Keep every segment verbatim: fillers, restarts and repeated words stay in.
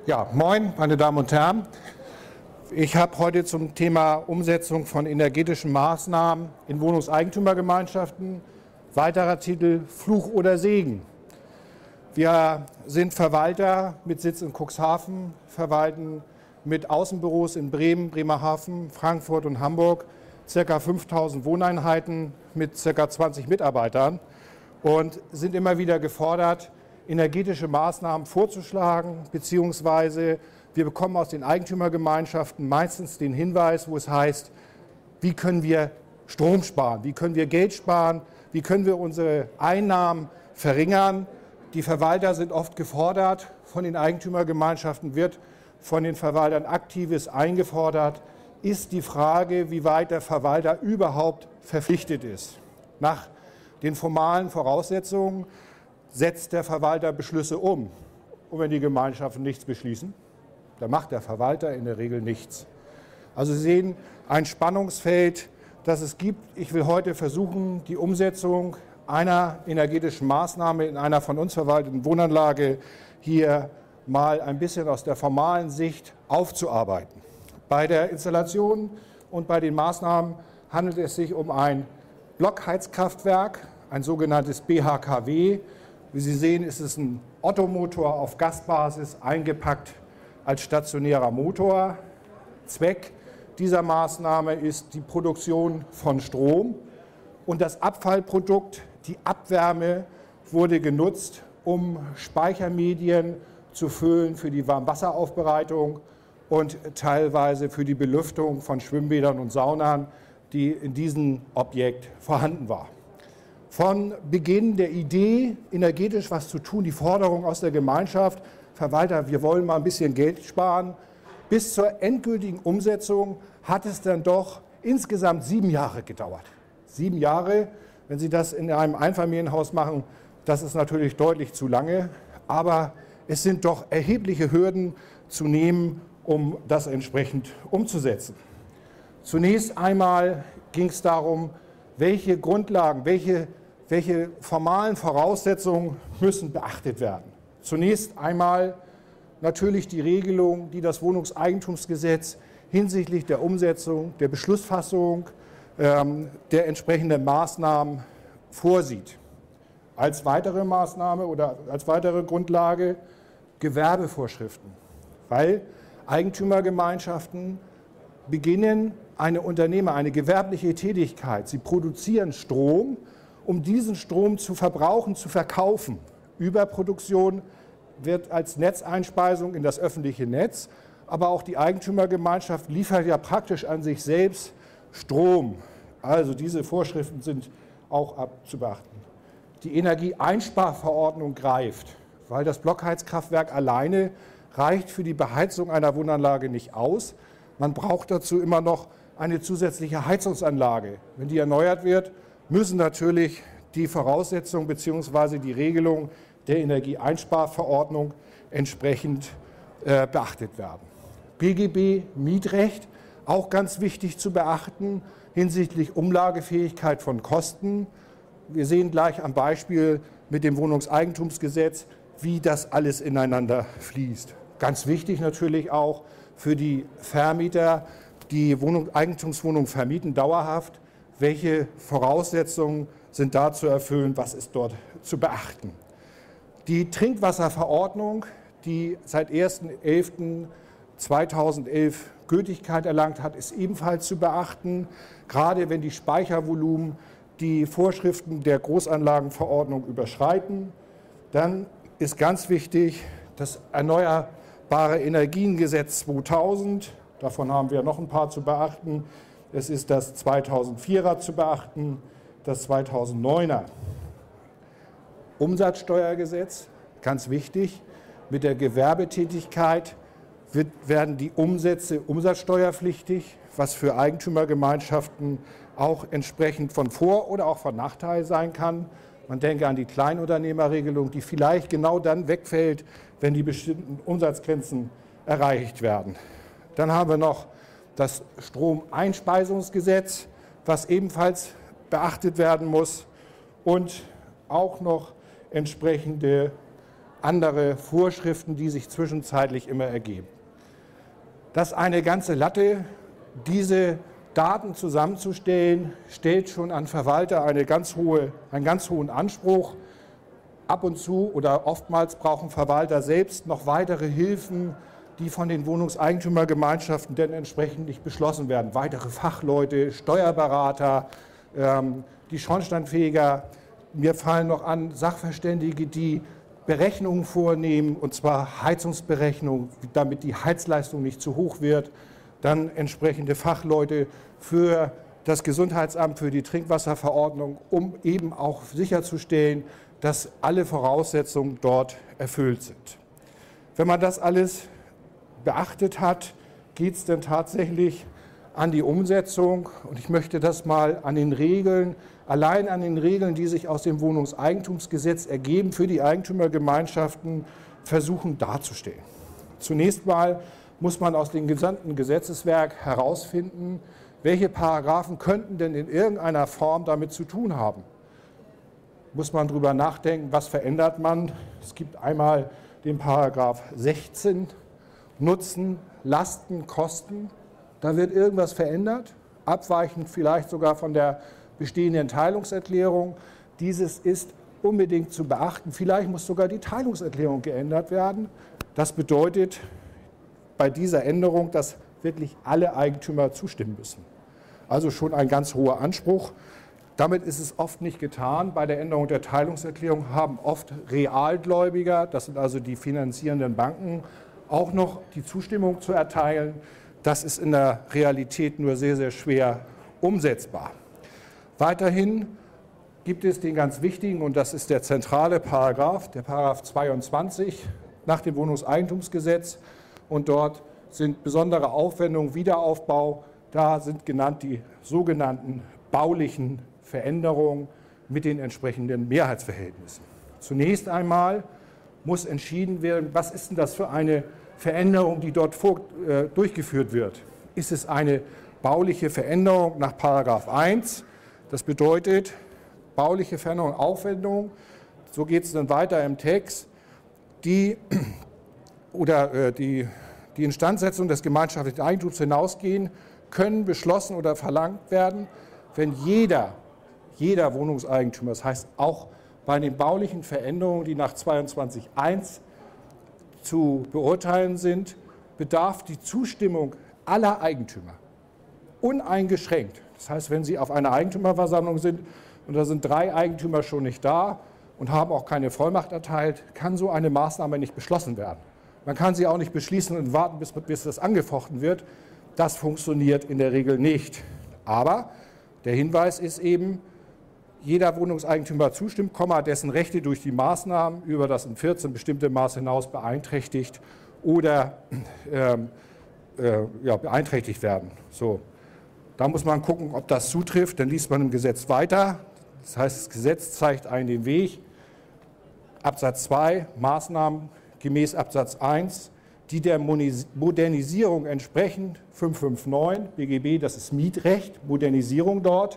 Ja, moin, meine Damen und Herren. Ich habe heute zum Thema Umsetzung von energetischen Maßnahmen in Wohnungseigentümergemeinschaften, weiterer Titel Fluch oder Segen. Wir sind Verwalter mit Sitz in Cuxhaven, verwalten mit Außenbüros in Bremen, Bremerhaven, Frankfurt und Hamburg ca. fünftausend Wohneinheiten mit ca. zwanzig Mitarbeitern und sind immer wieder gefordert, energetische Maßnahmen vorzuschlagen, beziehungsweise wir bekommen aus den Eigentümergemeinschaften meistens den Hinweis, wo es heißt, wie können wir Strom sparen, wie können wir Geld sparen, wie können wir unsere Einnahmen verringern. Die Verwalter sind oft gefordert, von den Eigentümergemeinschaften wird von den Verwaltern Aktives eingefordert, ist die Frage, wie weit der Verwalter überhaupt verpflichtet ist. Nach den formalen Voraussetzungen setzt der Verwalter Beschlüsse um. Und wenn die Gemeinschaften nichts beschließen, dann macht der Verwalter in der Regel nichts. Also Sie sehen ein Spannungsfeld, das es gibt. Ich will heute versuchen, die Umsetzung einer energetischen Maßnahme in einer von uns verwalteten Wohnanlage hier mal ein bisschen aus der formalen Sicht aufzuarbeiten. Bei der Installation und bei den Maßnahmen handelt es sich um ein Blockheizkraftwerk, ein sogenanntes B H K W. Wie Sie sehen, ist es ein Ottomotor auf Gasbasis, eingepackt als stationärer Motor. Zweck dieser Maßnahme ist die Produktion von Strom und das Abfallprodukt, die Abwärme, wurde genutzt, um Speichermedien zu füllen für die Warmwasseraufbereitung und teilweise für die Belüftung von Schwimmbädern und Saunen, die in diesem Objekt vorhanden war. Von Beginn der Idee, energetisch was zu tun, die Forderung aus der Gemeinschaft, Verwalter, wir wollen mal ein bisschen Geld sparen, bis zur endgültigen Umsetzung hat es dann doch insgesamt sieben Jahre gedauert. Sieben Jahre, wenn Sie das in einem Einfamilienhaus machen, das ist natürlich deutlich zu lange, aber es sind doch erhebliche Hürden zu nehmen, um das entsprechend umzusetzen. Zunächst einmal ging es darum, welche Grundlagen, welche Welche formalen Voraussetzungen müssen beachtet werden? Zunächst einmal natürlich die Regelung, die das Wohnungseigentumsgesetz hinsichtlich der Umsetzung, der Beschlussfassung ähm, der entsprechenden Maßnahmen vorsieht. Als weitere Maßnahme oder als weitere Grundlage Gewerbevorschriften, weil Eigentümergemeinschaften beginnen eine Unternehmer, eine gewerbliche Tätigkeit. Sie produzieren Strom, um diesen Strom zu verbrauchen, zu verkaufen. Überproduktion wird als Netzeinspeisung in das öffentliche Netz, aber auch die Eigentümergemeinschaft liefert ja praktisch an sich selbst Strom. Also diese Vorschriften sind auch abzubeachten. Die Energieeinsparverordnung greift, weil das Blockheizkraftwerk alleine reicht für die Beheizung einer Wohnanlage nicht aus. Man braucht dazu immer noch eine zusätzliche Heizungsanlage. Wenn die erneuert wird, müssen natürlich die Voraussetzungen bzw. die Regelung der Energieeinsparverordnung entsprechend äh, beachtet werden. B G B Mietrecht, auch ganz wichtig zu beachten hinsichtlich Umlagefähigkeit von Kosten. Wir sehen gleich am Beispiel mit dem Wohnungseigentumsgesetz, wie das alles ineinander fließt. Ganz wichtig natürlich auch für die Vermieter, die Wohnung, Eigentumswohnungen vermieten, dauerhaft. Welche Voraussetzungen sind da zu erfüllen, was ist dort zu beachten? Die Trinkwasserverordnung, die seit erster elfter zweitausendelf Gültigkeit erlangt hat, ist ebenfalls zu beachten, gerade wenn die Speichervolumen die Vorschriften der Großanlagenverordnung überschreiten. Dann ist ganz wichtig das Erneuerbare Energiengesetz zweitausend, davon haben wir noch ein paar zu beachten. Es ist das zweitausendvierer zu beachten, das zweitausenddeuner. Umsatzsteuergesetz, ganz wichtig. Mit der Gewerbetätigkeit wird, werden die Umsätze umsatzsteuerpflichtig, was für Eigentümergemeinschaften auch entsprechend von Vor- oder auch von Nachteil sein kann. Man denke an die Kleinunternehmerregelung, die vielleicht genau dann wegfällt, wenn die bestimmten Umsatzgrenzen erreicht werden. Dann haben wir noch das Stromeinspeisungsgesetz, was ebenfalls beachtet werden muss und auch noch entsprechende andere Vorschriften, die sich zwischenzeitlich immer ergeben. Das ist eine ganze Latte. Diese Daten zusammenzustellen, stellt schon an Verwalter eine ganz hohe, einen ganz hohen Anspruch. Ab und zu oder oftmals brauchen Verwalter selbst noch weitere Hilfen, die von den Wohnungseigentümergemeinschaften denn entsprechend nicht beschlossen werden. Weitere Fachleute, Steuerberater, ähm, die Schornsteinfeger. Mir fallen noch an Sachverständige, die Berechnungen vornehmen, und zwar Heizungsberechnungen, damit die Heizleistung nicht zu hoch wird. Dann entsprechende Fachleute für das Gesundheitsamt, für die Trinkwasserverordnung, um eben auch sicherzustellen, dass alle Voraussetzungen dort erfüllt sind. Wenn man das alles beachtet hat, geht es dann tatsächlich an die Umsetzung. Und ich möchte das mal an den Regeln, allein an den Regeln, die sich aus dem Wohnungseigentumsgesetz ergeben, für die Eigentümergemeinschaften versuchen darzustellen. Zunächst mal muss man aus dem gesamten Gesetzeswerk herausfinden, welche Paragraphen könnten denn in irgendeiner Form damit zu tun haben. Muss man darüber nachdenken, was verändert man. Es gibt einmal den Paragraph sechzehn, Nutzen, Lasten, Kosten. Da wird irgendwas verändert, abweichend vielleicht sogar von der bestehenden Teilungserklärung. Dieses ist unbedingt zu beachten. Vielleicht muss sogar die Teilungserklärung geändert werden. Das bedeutet bei dieser Änderung, dass wirklich alle Eigentümer zustimmen müssen. Also schon ein ganz hoher Anspruch. Damit ist es oft nicht getan. Bei der Änderung der Teilungserklärung haben oft Realgläubiger, das sind also die finanzierenden Banken, auch noch die Zustimmung zu erteilen. Das ist in der Realität nur sehr, sehr schwer umsetzbar. Weiterhin gibt es den ganz wichtigen, und das ist der zentrale Paragraph, der Paragraph zweiundzwanzig nach dem Wohnungseigentumsgesetz. Und dort sind besondere Aufwendungen, Wiederaufbau, da sind genannt die sogenannten baulichen Veränderungen mit den entsprechenden Mehrheitsverhältnissen. Zunächst einmal muss entschieden werden, was ist denn das für eine Veränderung, die dort vor, äh, durchgeführt wird. Ist es eine bauliche Veränderung nach Paragraph eins? Das bedeutet, bauliche Veränderung, Aufwendung, so geht es dann weiter im Text, die, oder, äh, die, die Instandsetzung des gemeinschaftlichen Eigentums hinausgehen, können beschlossen oder verlangt werden, wenn jeder, jeder Wohnungseigentümer, das heißt auch bei den baulichen Veränderungen, die nach zweiundzwanzig Absatz eins zu beurteilen sind, bedarf die Zustimmung aller Eigentümer uneingeschränkt. Das heißt, wenn Sie auf einer Eigentümerversammlung sind und da sind drei Eigentümer schon nicht da und haben auch keine Vollmacht erteilt, kann so eine Maßnahme nicht beschlossen werden. Man kann sie auch nicht beschließen und warten, bis, bis das angefochten wird. Das funktioniert in der Regel nicht. Aber der Hinweis ist eben, jeder Wohnungseigentümer zustimmt, dessen Rechte durch die Maßnahmen über das in vierzehn bestimmte Maß hinaus beeinträchtigt oder ähm, äh, ja, beeinträchtigt werden. So. Da muss man gucken, ob das zutrifft. Dann liest man im Gesetz weiter. Das heißt, das Gesetz zeigt einen den Weg. Absatz zwei, Maßnahmen gemäß Absatz eins, die der Modernisierung entsprechen, fünfhundertneunundfünfzig B G B, das ist Mietrecht, Modernisierung dort,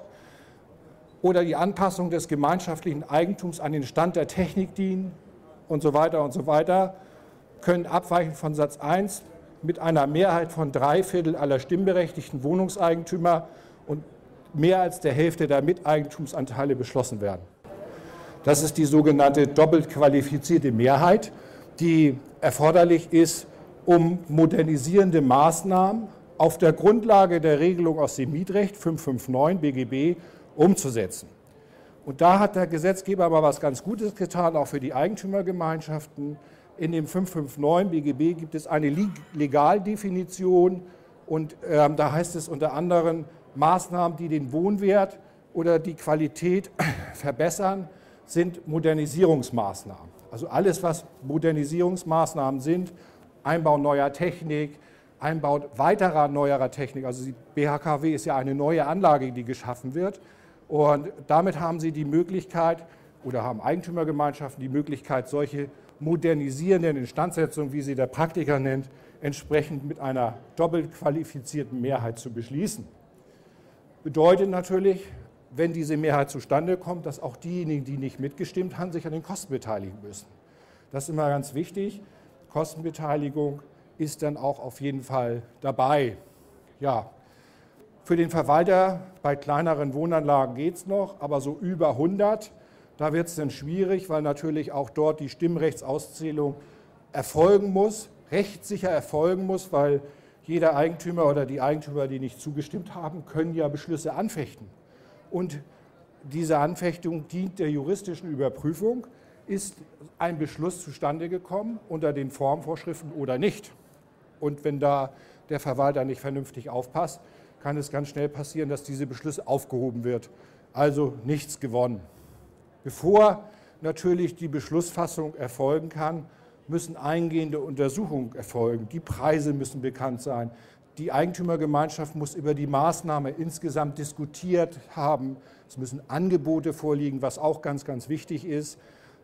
oder die Anpassung des gemeinschaftlichen Eigentums an den Stand der Technik dienen und so weiter und so weiter, können abweichend von Satz eins mit einer Mehrheit von drei Viertel aller stimmberechtigten Wohnungseigentümer und mehr als der Hälfte der Miteigentumsanteile beschlossen werden. Das ist die sogenannte doppelt qualifizierte Mehrheit, die erforderlich ist, um modernisierende Maßnahmen auf der Grundlage der Regelung aus dem Mietrecht fünfhundertneunundfünfzig B G B umzusetzen. Und da hat der Gesetzgeber aber was ganz Gutes getan, auch für die Eigentümergemeinschaften. In dem fünfhundertneunundfünfzig B G B gibt es eine Legaldefinition und äh, da heißt es unter anderem, Maßnahmen, die den Wohnwert oder die Qualität verbessern, sind Modernisierungsmaßnahmen. Also alles, was Modernisierungsmaßnahmen sind, Einbau neuer Technik, Einbau weiterer neuerer Technik, also die B H K W ist ja eine neue Anlage, die geschaffen wird. Und damit haben Sie die Möglichkeit oder haben Eigentümergemeinschaften die Möglichkeit, solche modernisierenden Instandsetzungen, wie sie der Praktiker nennt, entsprechend mit einer doppelt qualifizierten Mehrheit zu beschließen. Bedeutet natürlich, wenn diese Mehrheit zustande kommt, dass auch diejenigen, die nicht mitgestimmt haben, sich an den Kosten beteiligen müssen. Das ist immer ganz wichtig. Kostenbeteiligung ist dann auch auf jeden Fall dabei. Ja, für den Verwalter bei kleineren Wohnanlagen geht es noch, aber so über hundert, da wird es dann schwierig, weil natürlich auch dort die Stimmrechtsauszählung erfolgen muss, rechtssicher erfolgen muss, weil jeder Eigentümer oder die Eigentümer, die nicht zugestimmt haben, können ja Beschlüsse anfechten. Und diese Anfechtung dient der juristischen Überprüfung. Ist ein Beschluss zustande gekommen unter den Formvorschriften oder nicht? Und wenn da der Verwalter nicht vernünftig aufpasst, kann es ganz schnell passieren, dass diese Beschlüsse aufgehoben wird. Also nichts gewonnen. Bevor natürlich die Beschlussfassung erfolgen kann, müssen eingehende Untersuchungen erfolgen. Die Preise müssen bekannt sein. Die Eigentümergemeinschaft muss über die Maßnahme insgesamt diskutiert haben. Es müssen Angebote vorliegen, was auch ganz, ganz wichtig ist.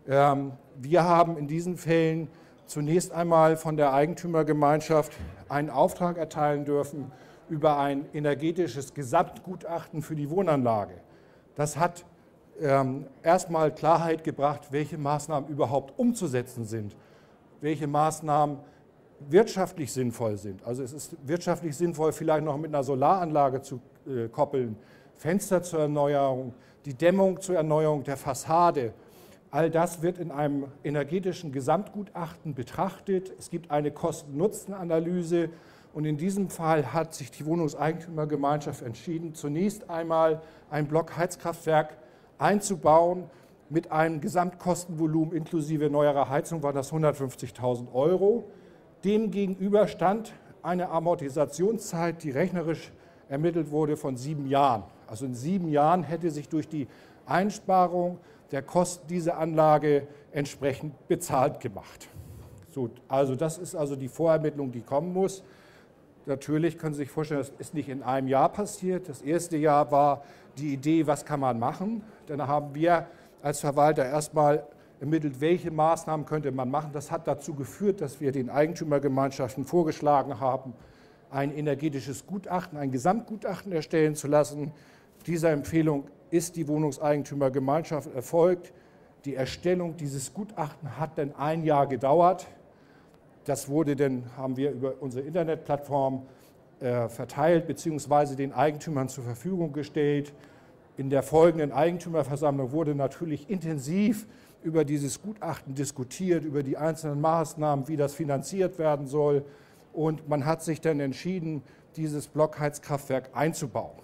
Wir haben in diesen Fällen zunächst einmal von der Eigentümergemeinschaft einen Auftrag erteilen dürfen über ein energetisches Gesamtgutachten für die Wohnanlage. Das hat ähm, erstmal Klarheit gebracht, welche Maßnahmen überhaupt umzusetzen sind, welche Maßnahmen wirtschaftlich sinnvoll sind. Also es ist wirtschaftlich sinnvoll, vielleicht noch mit einer Solaranlage zu äh, koppeln, Fenster zur Erneuerung, die Dämmung zur Erneuerung der Fassade. All das wird in einem energetischen Gesamtgutachten betrachtet. Es gibt eine Kosten-Nutzen-Analyse und in diesem Fall hat sich die Wohnungseigentümergemeinschaft entschieden, zunächst einmal ein Blockheizkraftwerk einzubauen. Mit einem Gesamtkostenvolumen inklusive neuerer Heizung war das hundertfünfzigtausend Euro. Demgegenüber stand eine Amortisationszeit, die rechnerisch ermittelt wurde, von sieben Jahren. Also in sieben Jahren hätte sich durch die Einsparung der Kosten dieser Anlage entsprechend bezahlt gemacht. So, also das ist also die Vorermittlung, die kommen muss. Natürlich können Sie sich vorstellen, das ist nicht in einem Jahr passiert. Das erste Jahr war die Idee, was kann man machen. Dann haben wir als Verwalter erstmal ermittelt, welche Maßnahmen könnte man machen. Das hat dazu geführt, dass wir den Eigentümergemeinschaften vorgeschlagen haben, ein energetisches Gutachten, ein Gesamtgutachten erstellen zu lassen. Dieser Empfehlung ist die Wohnungseigentümergemeinschaft erfolgt. Die Erstellung dieses Gutachtens hat dann ein Jahr gedauert. Das wurde dann, haben wir über unsere Internetplattform äh, verteilt bzw. den Eigentümern zur Verfügung gestellt. In der folgenden Eigentümerversammlung wurde natürlich intensiv über dieses Gutachten diskutiert, über die einzelnen Maßnahmen, wie das finanziert werden soll. Und man hat sich dann entschieden, dieses Blockheizkraftwerk einzubauen.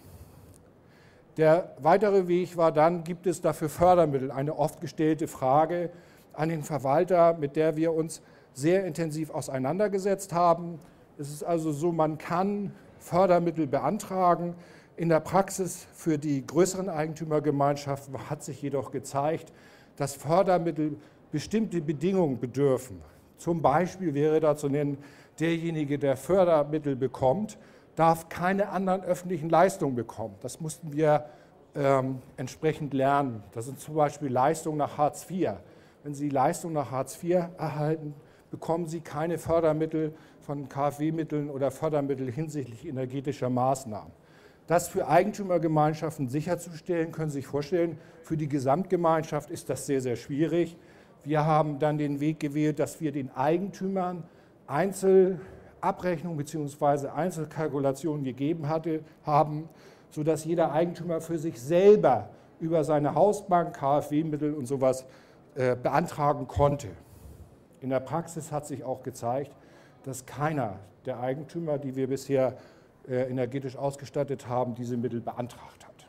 Der weitere Weg war dann, gibt es dafür Fördermittel? Eine oft gestellte Frage an den Verwalter, mit der wir uns sehr intensiv auseinandergesetzt haben. Es ist also so, man kann Fördermittel beantragen. In der Praxis für die größeren Eigentümergemeinschaften hat sich jedoch gezeigt, dass Fördermittel bestimmte Bedingungen bedürfen. Zum Beispiel wäre da zu nennen, derjenige, der Fördermittel bekommt, darf keine anderen öffentlichen Leistungen bekommen. Das mussten wir ähm, entsprechend lernen. Das sind zum Beispiel Leistungen nach Hartz vier. Wenn Sie Leistungen nach Hartz vier erhalten, bekommen Sie keine Fördermittel von KfW-Mitteln oder Fördermittel hinsichtlich energetischer Maßnahmen. Das für Eigentümergemeinschaften sicherzustellen, können Sie sich vorstellen, für die Gesamtgemeinschaft ist das sehr, sehr schwierig. Wir haben dann den Weg gewählt, dass wir den Eigentümern Einzelabrechnungen bzw. Einzelkalkulationen gegeben hatte, haben, sodass jeder Eigentümer für sich selber über seine Hausbank, KfW-Mittel und sowas äh, beantragen konnte. In der Praxis hat sich auch gezeigt, dass keiner der Eigentümer, die wir bisher äh, energetisch ausgestattet haben, diese Mittel beantragt hat.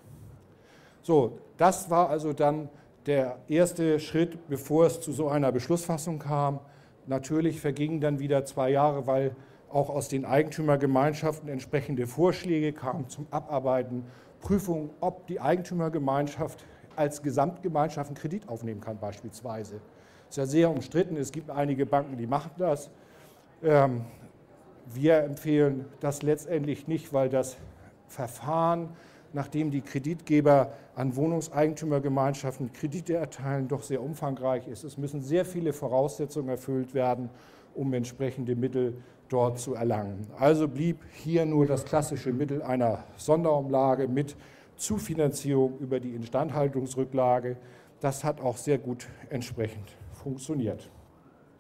So, das war also dann der erste Schritt, bevor es zu so einer Beschlussfassung kam. Natürlich vergingen dann wieder zwei Jahre, weil auch aus den Eigentümergemeinschaften entsprechende Vorschläge kamen zum Abarbeiten, Prüfung, ob die Eigentümergemeinschaft als Gesamtgemeinschaft einen Kredit aufnehmen kann beispielsweise. Das ist ja sehr umstritten, es gibt einige Banken, die machen das. Ähm, wir empfehlen das letztendlich nicht, weil das Verfahren, nachdem die Kreditgeber an Wohnungseigentümergemeinschaften Kredite erteilen, doch sehr umfangreich ist. Es müssen sehr viele Voraussetzungen erfüllt werden, um entsprechende Mittel dort zu erlangen. Also blieb hier nur das klassische Mittel einer Sonderumlage mit Zufinanzierung über die Instandhaltungsrücklage. Das hat auch sehr gut entsprechend funktioniert.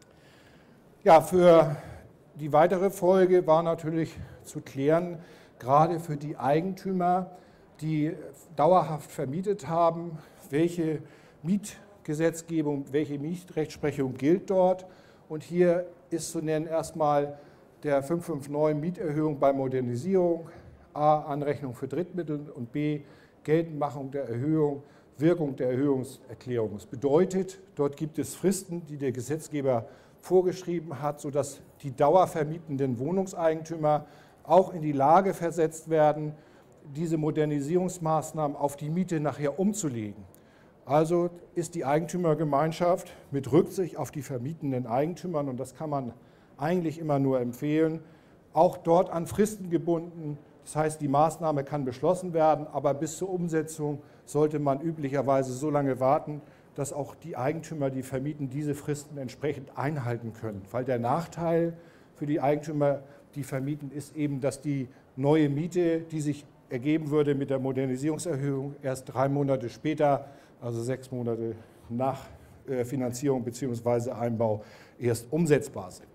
Ja, für die weitere Folge war natürlich zu klären, gerade für die Eigentümer, die dauerhaft vermietet haben, welche Mietgesetzgebung, welche Mietrechtsprechung gilt dort. Und hier ist zu nennen erstmal der fünf fünf neun Mieterhöhung bei Modernisierung, A, Anrechnung für Drittmittel und B, Geltendmachung der Erhöhung, Wirkung der Erhöhungserklärung. Das bedeutet, dort gibt es Fristen, die der Gesetzgeber vorgeschrieben hat, sodass die dauervermietenden Wohnungseigentümer auch in die Lage versetzt werden, diese Modernisierungsmaßnahmen auf die Miete nachher umzulegen. Also ist die Eigentümergemeinschaft mit Rücksicht auf die vermietenden Eigentümer, und das kann man eigentlich immer nur empfehlen, auch dort an Fristen gebunden. Das heißt, die Maßnahme kann beschlossen werden, aber bis zur Umsetzung sollte man üblicherweise so lange warten, dass auch die Eigentümer, die vermieten, diese Fristen entsprechend einhalten können. Weil der Nachteil für die Eigentümer, die vermieten, ist eben, dass die neue Miete, die sich ergeben würde mit der Modernisierungserhöhung, erst drei Monate später, also sechs Monate nach Finanzierung bzw. Einbau, erst umsetzbar sind.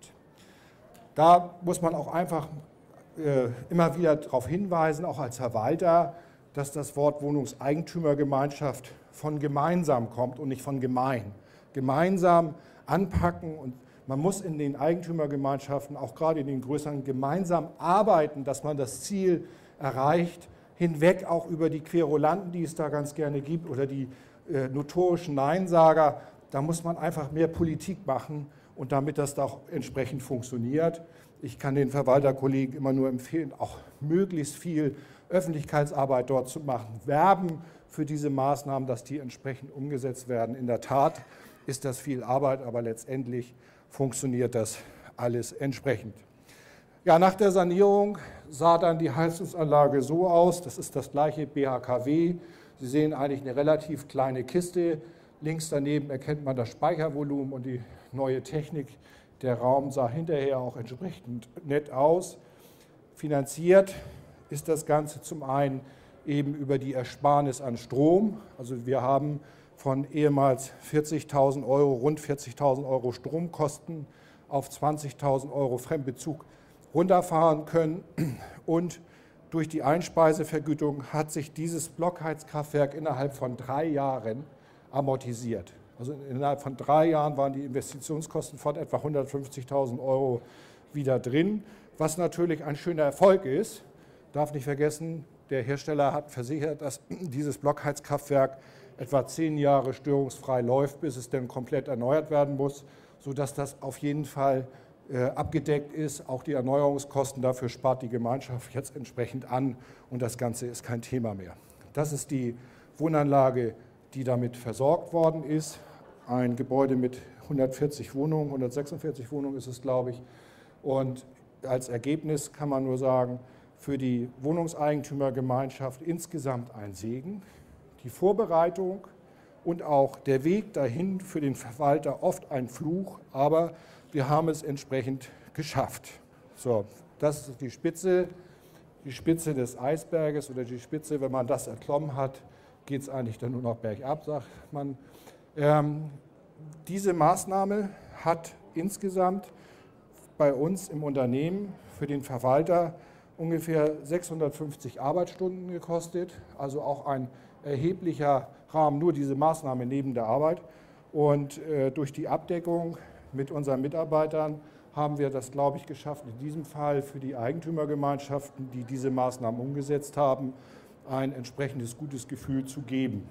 Da muss man auch einfach äh, immer wieder darauf hinweisen, auch als Verwalter, dass das Wort Wohnungseigentümergemeinschaft von gemeinsam kommt und nicht von gemein. Gemeinsam anpacken, und man muss in den Eigentümergemeinschaften, auch gerade in den größeren, gemeinsam arbeiten, dass man das Ziel erreicht, hinweg auch über die Querulanten, die es da ganz gerne gibt, oder die äh, notorischen Neinsager. Da muss man einfach mehr Politik machen, und damit das da auch entsprechend funktioniert. Ich kann den Verwalterkollegen immer nur empfehlen, auch möglichst viel Öffentlichkeitsarbeit dort zu machen, werben für diese Maßnahmen, dass die entsprechend umgesetzt werden. In der Tat ist das viel Arbeit, aber letztendlich funktioniert das alles entsprechend. Ja, nach der Sanierung sah dann die Heizungsanlage so aus. Das ist das gleiche B H K W. Sie sehen eigentlich eine relativ kleine Kiste. Links daneben erkennt man das Speichervolumen und die neue Technik. Der Raum sah hinterher auch entsprechend nett aus. Finanziert ist das Ganze zum einen eben über die Ersparnis an Strom. Also wir haben von ehemals vierzigtausend Euro, rund vierzigtausend Euro Stromkosten auf zwanzigtausend Euro Fremdbezug runterfahren können. Und durch die Einspeisevergütung hat sich dieses Blockheizkraftwerk innerhalb von drei Jahren amortisiert. Also innerhalb von drei Jahren waren die Investitionskosten von etwa hundertfünfzigtausend Euro wieder drin, was natürlich ein schöner Erfolg ist. Darf nicht vergessen, der Hersteller hat versichert, dass dieses Blockheizkraftwerk etwa zehn Jahre störungsfrei läuft, bis es dann komplett erneuert werden muss, sodass das auf jeden Fall äh, abgedeckt ist. Auch die Erneuerungskosten dafür spart die Gemeinschaft jetzt entsprechend an, und das Ganze ist kein Thema mehr. Das ist die Wohnanlage, die damit versorgt worden ist. Ein Gebäude mit hundertvierzig Wohnungen, hundertsechsundvierzig Wohnungen ist es, glaube ich. Und als Ergebnis kann man nur sagen, für die Wohnungseigentümergemeinschaft insgesamt ein Segen. Die Vorbereitung und auch der Weg dahin für den Verwalter oft ein Fluch, aber wir haben es entsprechend geschafft. So, das ist die Spitze, die Spitze des Eisberges, oder die Spitze, wenn man das erklommen hat, geht es eigentlich dann nur noch bergab, sagt man. Ähm, diese Maßnahme hat insgesamt bei uns im Unternehmen für den Verwalter ungefähr sechshundertfünfzig Arbeitsstunden gekostet, also auch ein erheblicher Rahmen, nur diese Maßnahme neben der Arbeit. Und äh, durch die Abdeckung mit unseren Mitarbeitern haben wir das, glaube ich, geschafft, in diesem Fall für die Eigentümergemeinschaften, die diese Maßnahmen umgesetzt haben, ein entsprechendes gutes Gefühl zu geben.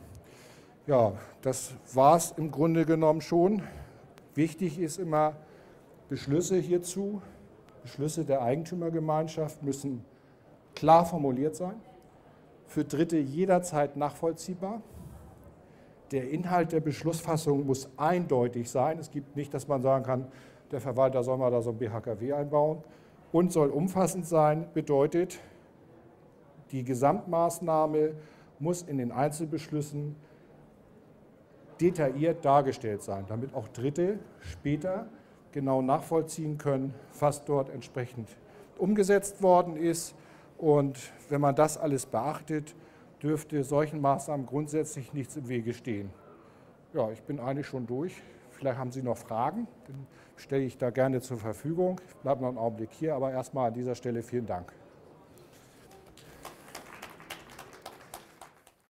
Ja, das war es im Grunde genommen schon. Wichtig ist immer, Beschlüsse hierzu, Beschlüsse der Eigentümergemeinschaft müssen klar formuliert sein, für Dritte jederzeit nachvollziehbar. Der Inhalt der Beschlussfassung muss eindeutig sein. Es gibt nicht, dass man sagen kann, der Verwalter soll mal da so ein B H K W einbauen, und soll umfassend sein, bedeutet, die Gesamtmaßnahme muss in den Einzelbeschlüssen detailliert dargestellt sein, damit auch Dritte später genau nachvollziehen können, was dort entsprechend umgesetzt worden ist. Und wenn man das alles beachtet, dürfte solchen Maßnahmen grundsätzlich nichts im Wege stehen. Ja, ich bin eigentlich schon durch. Vielleicht haben Sie noch Fragen, dann stelle ich da gerne zur Verfügung. Ich bleibe noch einen Augenblick hier, aber erstmal an dieser Stelle vielen Dank.